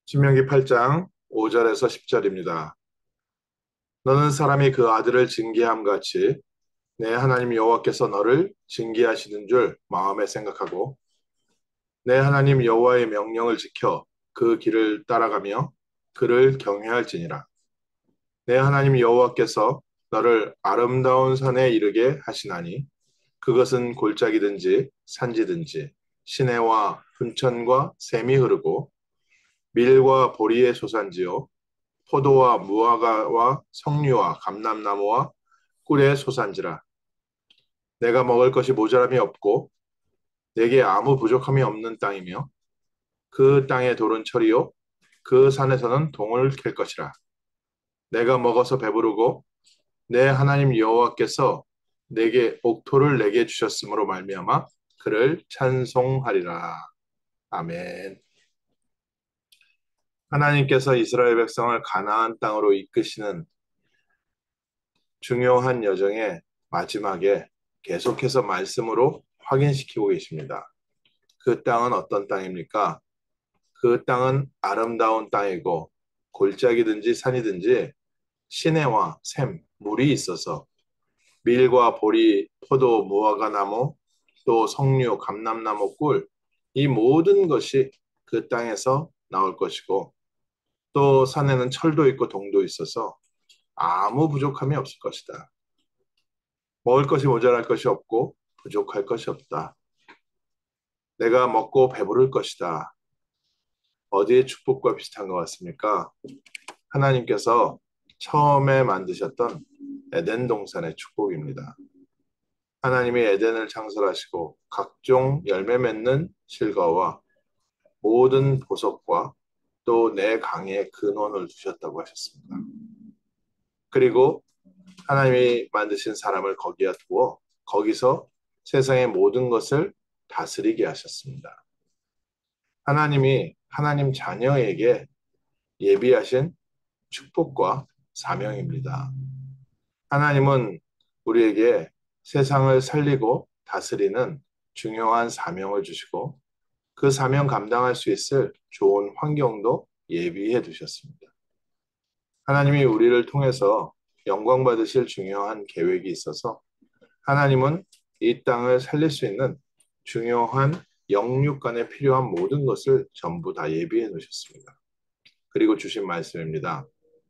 신명기 8장 5절에서 10절입니다. 너는 사람이 그 아들을 징계함 같이 내 하나님 여호와께서 너를 징계하시는 줄 마음에 생각하고 내 하나님 여호와의 명령을 지켜 그 길을 따라가며 그를 경외할지니라. 내 하나님 여호와께서 너를 아름다운 산에 이르게 하시나니 그것은 골짜기든지 산지든지 시내와 분천과 샘이 흐르고 밀과 보리의 소산지요 포도와 무화과와 석류와 감람나무와 꿀의 소산지라. 내가 먹을 것이 모자람이 없고 내게 아무 부족함이 없는 땅이며 그 땅의 돌은 철이요 그 산에서는 동을 캘 것이라. 내가 먹어서 배부르고 내 하나님 여호와께서 내게 옥토를 내게 주셨으므로 말미암아 그를 찬송하리라. 아멘. 하나님께서 이스라엘 백성을 가나안 땅으로 이끄시는 중요한 여정의 마지막에 계속해서 말씀으로 확인시키고 계십니다. 그 땅은 어떤 땅입니까? 그 땅은 아름다운 땅이고 골짜기든지 산이든지 시내와 샘, 물이 있어서 밀과 보리, 포도, 무화과 나무, 또 석류, 감람나무, 꿀, 이 모든 것이 그 땅에서 나올 것이고 또 산에는 철도 있고 동도 있어서 아무 부족함이 없을 것이다. 먹을 것이 모자랄 것이 없고 부족할 것이 없다. 내가 먹고 배부를 것이다. 어디의 축복과 비슷한 것 같습니까? 하나님께서 처음에 만드셨던 에덴 동산의 축복입니다. 하나님이 에덴을 창설하시고 각종 열매 맺는 실과와 모든 보석과 또 내 강의 근원을 두셨다고 하셨습니다. 그리고 하나님이 만드신 사람을 거기에 두어 거기서 세상의 모든 것을 다스리게 하셨습니다. 하나님이 하나님 자녀에게 예비하신 축복과 사명입니다. 하나님은 우리에게 세상을 살리고 다스리는 중요한 사명을 주시고 그 사명 감당할 수 있을 좋은 환경도 예비해 두셨습니다. 하나님이 우리를 통해서 영광 받으실 중요한 계획이 있어서 하나님은 이 땅을 살릴 수 있는 중요한 영육간에 필요한 모든 것을 전부 다 예비해 놓으셨습니다. 그리고 주신 말씀입니다.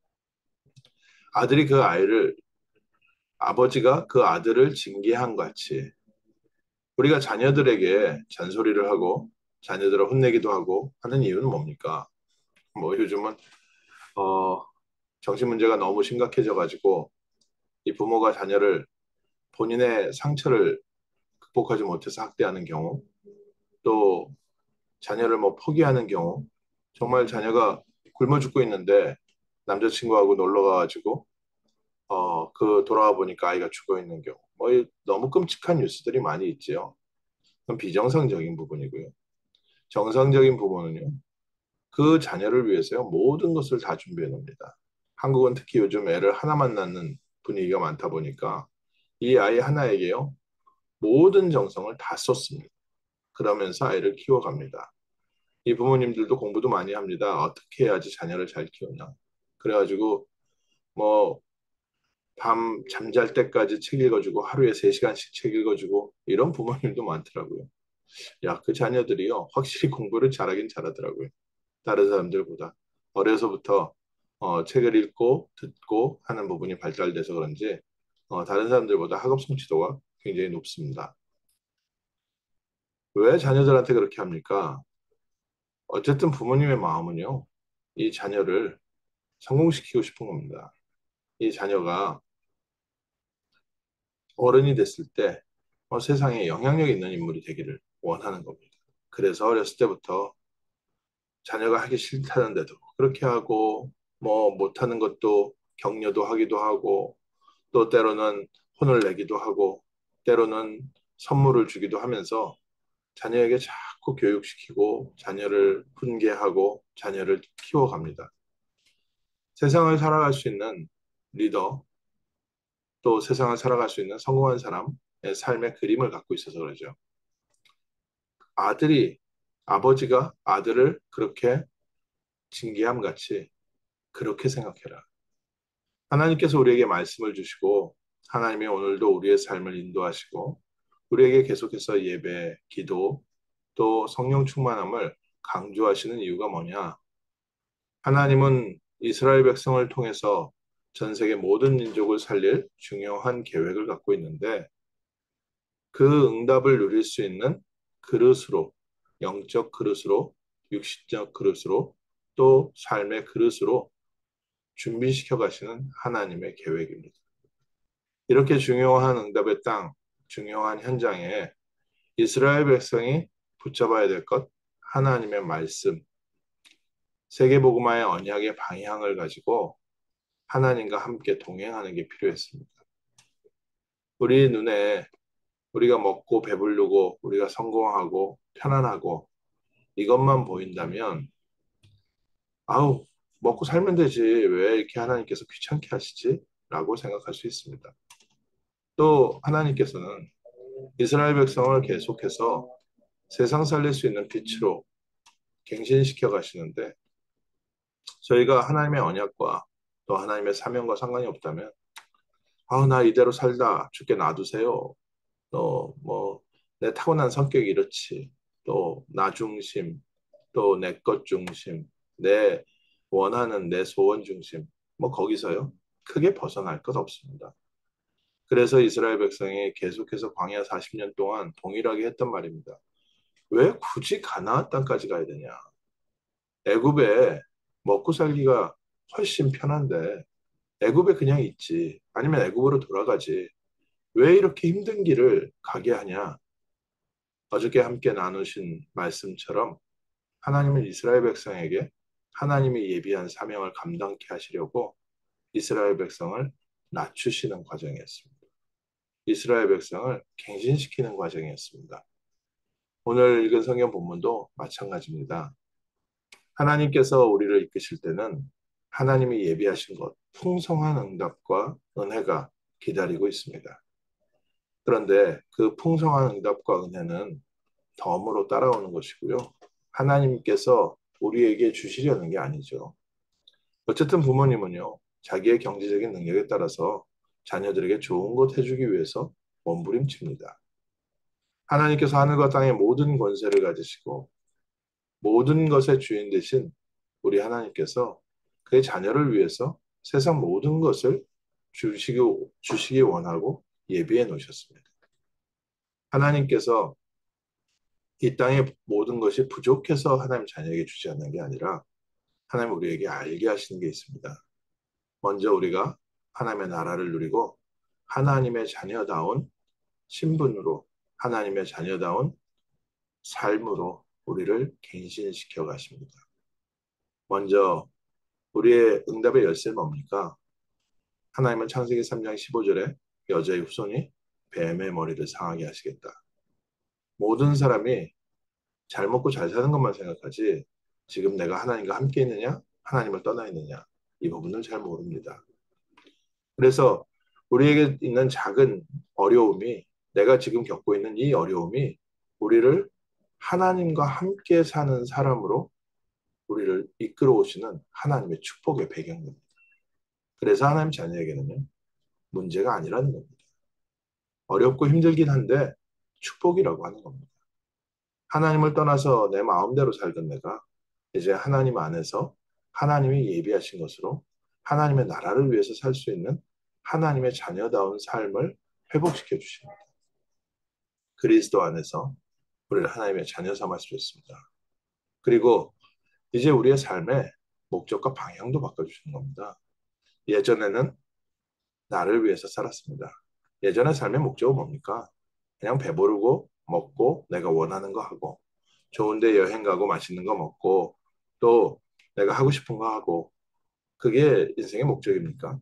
아들이 그 아이를 아버지가 그 아들을 징계한 같이 우리가 자녀들에게 잔소리를 하고 자녀들을 혼내기도 하고 하는 이유는 뭡니까? 뭐 요즘은 어, 정신 문제가 너무 심각해져 가지고 이 부모가 자녀를 본인의 상처를 극복하지 못해서 학대하는 경우 또 자녀를 뭐 포기하는 경우 정말 자녀가 굶어 죽고 있는데 남자친구하고 놀러 가가지고 그 돌아와 보니까 아이가 죽어 있는 경우 너무 끔찍한 뉴스들이 많이 있지요. 그건 비정상적인 부분이고요. 정상적인 부모는요. 그 자녀를 위해서요. 모든 것을 다 준비해 놓습니다. 한국은 특히 요즘 애를 하나만 낳는 분위기가 많다 보니까 이 아이 하나에게요. 모든 정성을 다 쏟습니다. 그러면서 아이를 키워갑니다. 이 부모님들도 공부도 많이 합니다. 어떻게 해야지 자녀를 잘 키우냐. 그래가지고 뭐 밤 잠잘 때까지 책 읽어주고 하루에 3시간씩 책 읽어주고 이런 부모님도 많더라고요. 야, 그 자녀들이요. 확실히 공부를 잘하긴 잘하더라고요. 다른 사람들보다. 어려서부터 책을 읽고 듣고 하는 부분이 발달돼서 그런지 다른 사람들보다 학업 성취도가 굉장히 높습니다. 왜 자녀들한테 그렇게 합니까? 어쨌든 부모님의 마음은요. 이 자녀를 성공시키고 싶은 겁니다. 이 자녀가 어른이 됐을 때 세상에 영향력 있는 인물이 되기를 원하는 겁니다. 그래서 어렸을 때부터 자녀가 하기 싫다는데도 그렇게 하고 뭐 못하는 것도 격려도 하기도 하고 또 때로는 혼을 내기도 하고 때로는 선물을 주기도 하면서 자녀에게 자꾸 교육시키고 자녀를 훈계하고 자녀를 키워갑니다. 세상을 살아갈 수 있는 리더 또 세상을 살아갈 수 있는 성공한 사람의 삶의 그림을 갖고 있어서 그러죠. 아들이 아버지가 아들을 그렇게 징계함 같이 그렇게 생각해라. 하나님께서 우리에게 말씀을 주시고 하나님이 오늘도 우리의 삶을 인도하시고 우리에게 계속해서 예배, 기도, 또 성령 충만함을 강조하시는 이유가 뭐냐? 하나님은 이스라엘 백성을 통해서 전 세계 모든 민족을 살릴 중요한 계획을 갖고 있는데 그 응답을 누릴 수 있는 그릇으로, 영적 그릇으로, 육신적 그릇으로, 또 삶의 그릇으로 준비시켜 가시는 하나님의 계획입니다. 이렇게 중요한 응답의 땅, 중요한 현장에 이스라엘 백성이 붙잡아야 될 것, 하나님의 말씀, 세계복음화의 언약의 방향을 가지고 하나님과 함께 동행하는 게 필요했습니다. 우리 눈에 우리가 먹고 배부르고 우리가 성공하고 편안하고 이것만 보인다면 아우 먹고 살면 되지 왜 이렇게 하나님께서 귀찮게 하시지? 라고 생각할 수 있습니다. 또 하나님께서는 이스라엘 백성을 계속해서 세상 살릴 수 있는 빛으로 갱신시켜 가시는데 저희가 하나님의 언약과 또 하나님의 사명과 상관이 없다면 나 이대로 살다 죽게 놔두세요. 또 뭐 내 타고난 성격이 이렇지. 또 나 중심, 또 내 것 중심, 내 원하는 내 소원 중심. 뭐 거기서요. 크게 벗어날 것 없습니다. 그래서 이스라엘 백성이 계속해서 광야 40년 동안 동일하게 했던 말입니다. 왜 굳이 가나안 땅까지 가야 되냐? 애굽에 먹고 살기가 훨씬 편한데 애굽에 그냥 있지. 아니면 애굽으로 돌아가지. 왜 이렇게 힘든 길을 가게 하냐? 어저께 함께 나누신 말씀처럼 하나님은 이스라엘 백성에게 하나님이 예비한 사명을 감당케 하시려고 이스라엘 백성을 낮추시는 과정이었습니다. 이스라엘 백성을 갱신시키는 과정이었습니다. 오늘 읽은 성경 본문도 마찬가지입니다. 하나님께서 우리를 이끄실 때는 하나님이 예비하신 것, 풍성한 응답과 은혜가 기다리고 있습니다. 그런데 그 풍성한 응답과 은혜는 덤으로 따라오는 것이고요. 하나님께서 우리에게 주시려는 게 아니죠. 어쨌든 부모님은요, 자기의 경제적인 능력에 따라서 자녀들에게 좋은 것 해주기 위해서 몸부림칩니다. 하나님께서 하늘과 땅의 모든 권세를 가지시고 모든 것의 주인 되신 우리 하나님께서 그의 자녀를 위해서 세상 모든 것을 주시기 원하고 예비해 놓으셨습니다. 하나님께서 이 땅의 모든 것이 부족해서 하나님 자녀에게 주지 않는 게 아니라 하나님 우리에게 알게 하시는 게 있습니다. 먼저 우리가 하나님의 나라를 누리고 하나님의 자녀다운 신분으로 하나님의 자녀다운 삶으로 우리를 갱신시켜 가십니다. 먼저 우리의 응답의 열쇠는 뭡니까? 하나님은 창세기 3장 15절에 여자의 후손이 뱀의 머리를 상하게 하시겠다. 모든 사람이 잘 먹고 잘 사는 것만 생각하지 지금 내가 하나님과 함께 있느냐? 하나님을 떠나 있느냐? 이 부분을 잘 모릅니다. 그래서 우리에게 있는 작은 어려움이 내가 지금 겪고 있는 이 어려움이 우리를 하나님과 함께 사는 사람으로 우리를 이끌어 오시는 하나님의 축복의 배경입니다. 그래서 하나님 자녀에게는요, 문제가 아니라는 겁니다. 어렵고 힘들긴 한데 축복이라고 하는 겁니다. 하나님을 떠나서 내 마음대로 살던 내가 이제 하나님 안에서 하나님이 예비하신 것으로 하나님의 나라를 위해서 살 수 있는 하나님의 자녀다운 삶을 회복시켜 주십니다. 그리스도 안에서 우리를 하나님의 자녀 삼아 주셨습니다. 그리고 이제 우리의 삶의 목적과 방향도 바꿔주시는 겁니다. 예전에는 나를 위해서 살았습니다. 예전의 삶의 목적은 뭡니까? 그냥 배부르고 먹고 내가 원하는 거 하고 좋은데 여행 가고 맛있는 거 먹고 또 내가 하고 싶은 거 하고 그게 인생의 목적입니까?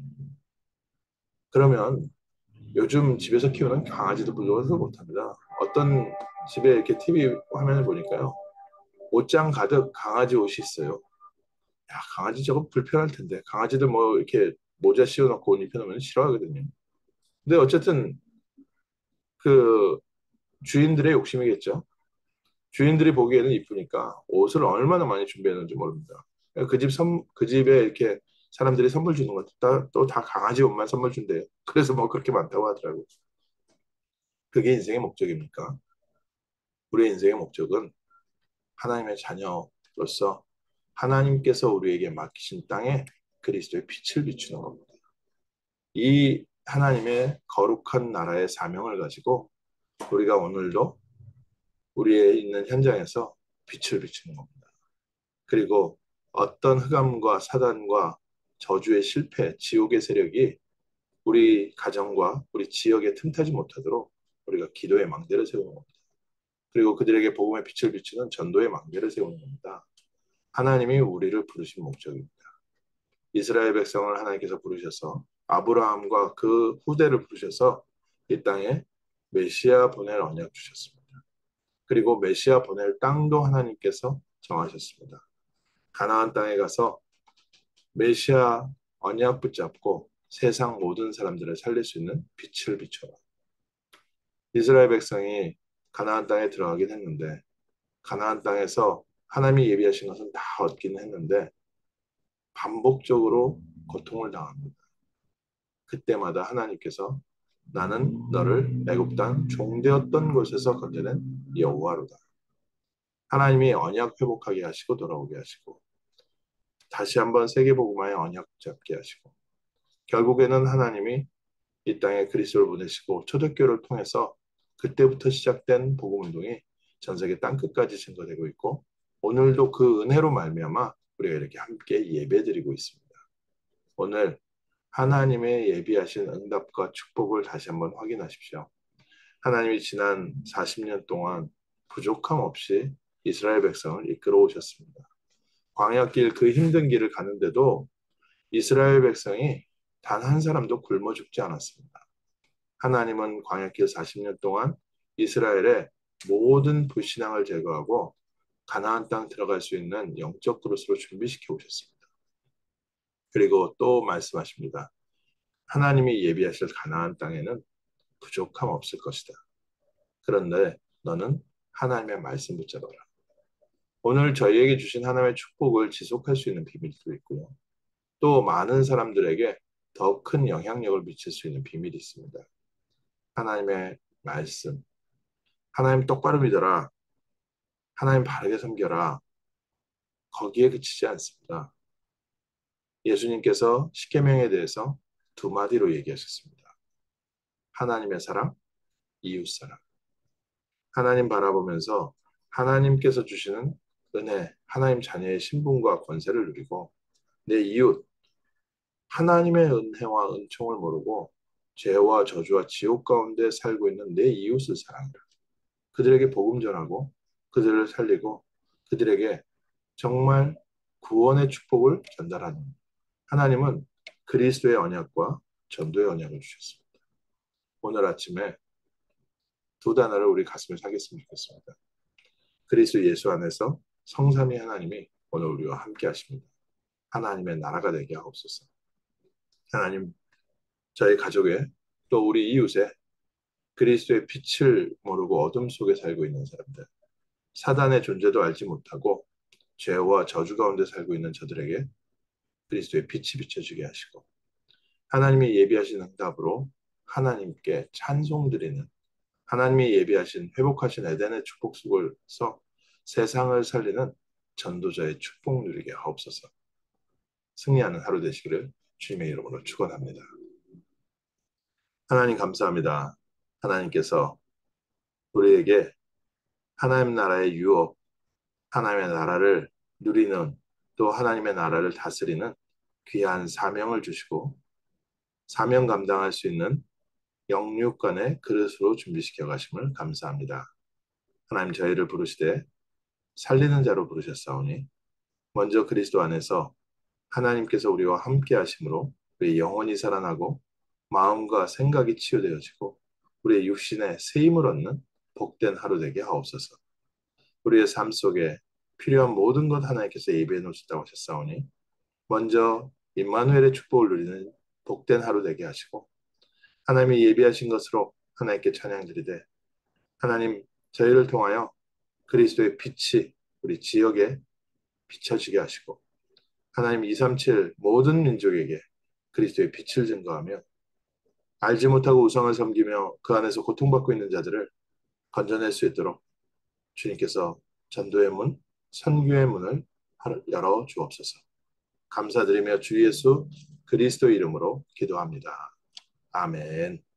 그러면 요즘 집에서 키우는 강아지도 불러서 못합니다. 어떤 집에 이렇게 TV 화면을 보니까요. 옷장 가득 강아지 옷이 있어요. 야, 강아지 저거 불편할 텐데. 강아지들 뭐 이렇게 모자 씌워놓고 옷 입혀놓으면 싫어하거든요. 근데 어쨌든 그 주인들의 욕심이겠죠. 주인들이 보기에는 이쁘니까 옷을 얼마나 많이 준비했는지 모릅니다. 그 집에 이렇게 사람들이 선물 주는 것도 또 다 강아지 옷만 선물 준대요. 그래서 뭐 그렇게 많다고 하더라고요. 그게 인생의 목적입니까? 우리의 인생의 목적은 하나님의 자녀로서 하나님께서 우리에게 맡기신 땅에 그리스도의 빛을 비추는 겁니다. 이 하나님의 거룩한 나라의 사명을 가지고 우리가 오늘도 우리의 있는 현장에서 빛을 비추는 겁니다. 그리고 어떤 흑암과 사단과 저주의 실패, 지옥의 세력이 우리 가정과 우리 지역에 틈타지 못하도록 우리가 기도의 망대를 세우는 겁니다. 그리고 그들에게 복음의 빛을 비추는 전도의 망대를 세우는 겁니다. 하나님이 우리를 부르신 목적입니다. 이스라엘 백성을 하나님께서 부르셔서 아브라함과 그 후대를 부르셔서 이 땅에 메시아 보낼 언약 주셨습니다. 그리고 메시아 보낼 땅도 하나님께서 정하셨습니다. 가나안 땅에 가서 메시아 언약 붙잡고 세상 모든 사람들을 살릴 수 있는 빛을 비춰라. 이스라엘 백성이 가나안 땅에 들어가긴 했는데 가나안 땅에서 하나님이 예비하신 것은 다 얻기는 했는데 반복적으로 고통을 당합니다. 그때마다 하나님께서 나는 너를 애굽 땅 종되었던 곳에서 건져낸 여호와로다. 하나님이 언약 회복하게 하시고 돌아오게 하시고 다시 한번 세계복음화의 언약 잡게 하시고 결국에는 하나님이 이 땅에 그리스도를 보내시고 초대교회를 통해서 그때부터 시작된 복음 운동이 전 세계 땅끝까지 증거되고 있고 오늘도 그 은혜로 말미암아 우리가 이렇게 함께 예배드리고 있습니다. 오늘 하나님의 예비하신 응답과 축복을 다시 한번 확인하십시오. 하나님이 지난 40년 동안 부족함 없이 이스라엘 백성을 이끌어 오셨습니다. 광야길 그 힘든 길을 가는데도 이스라엘 백성이 단 한 사람도 굶어 죽지 않았습니다. 하나님은 광야길 40년 동안 이스라엘의 모든 불신앙을 제거하고 가나안 땅 들어갈 수 있는 영적 그릇으로 준비시켜 오셨습니다. 그리고 또 말씀하십니다. 하나님이 예비하실 가나안 땅에는 부족함 없을 것이다. 그런데 너는 하나님의 말씀 붙잡아라. 오늘 저희에게 주신 하나님의 축복을 지속할 수 있는 비밀도 있고요. 또 많은 사람들에게 더 큰 영향력을 미칠 수 있는 비밀이 있습니다. 하나님의 말씀, 하나님 똑바로 믿어라, 하나님 바르게 섬겨라, 거기에 그치지 않습니다. 예수님께서 십계명에 대해서 두 마디로 얘기하셨습니다. 하나님의 사랑, 이웃 사랑. 하나님 바라보면서 하나님께서 주시는 은혜, 하나님 자녀의 신분과 권세를 누리고 내 이웃, 하나님의 은혜와 은총을 모르고 죄와 저주와 지옥 가운데 살고 있는 내 이웃을 사랑하라. 그들에게 복음 전하고 그들을 살리고 그들에게 정말 구원의 축복을 전달하는 하나님은 그리스도의 언약과 전도의 언약을 주셨습니다. 오늘 아침에 두 단어를 우리 가슴에 새겼으면 좋겠습니다. 그리스도 예수 안에서 성삼위 하나님이 오늘 우리와 함께 하십니다. 하나님의 나라가 되게 하옵소서. 하나님, 저희 가족에 또 우리 이웃에 그리스도의 빛을 모르고 어둠 속에 살고 있는 사람들, 사단의 존재도 알지 못하고 죄와 저주 가운데 살고 있는 저들에게 그리스도의 빛이 비춰지게 하시고 하나님이 예비하신 응답으로 하나님께 찬송드리는 하나님이 예비하신 회복하신 에덴의 축복 속에서 세상을 살리는 전도자의 축복 누리게 하옵소서. 승리하는 하루 되시기를 주님의 이름으로 축원합니다. 하나님 감사합니다. 하나님께서 우리에게 하나님 나라의 유업, 하나님의 나라를 누리는 또 하나님의 나라를 다스리는 귀한 사명을 주시고 사명 감당할 수 있는 영육간의 그릇으로 준비시켜 가심을 감사합니다. 하나님 저희를 부르시되 살리는 자로 부르셨사오니 먼저 그리스도 안에서 하나님께서 우리와 함께 하심으로 우리 영혼이 살아나고 마음과 생각이 치유되어지고 우리의 육신에 새 힘을 얻는 복된 하루 되게 하옵소서. 우리의 삶 속에 필요한 모든 것 하나님께서 예비해 놓으셨다고 하셨사오니 먼저 임마누엘의 축복을 누리는 복된 하루 되게 하시고 하나님이 예비하신 것으로 하나님께 찬양 드리되 하나님 저희를 통하여 그리스도의 빛이 우리 지역에 비춰지게 하시고 하나님 237 모든 민족에게 그리스도의 빛을 증거하며 알지 못하고 우상을 섬기며 그 안에서 고통받고 있는 자들을 건져낼 수 있도록 주님께서 전도의 문, 선교의 문을 열어 주옵소서. 감사드리며 주 예수 그리스도 이름으로 기도합니다. 아멘.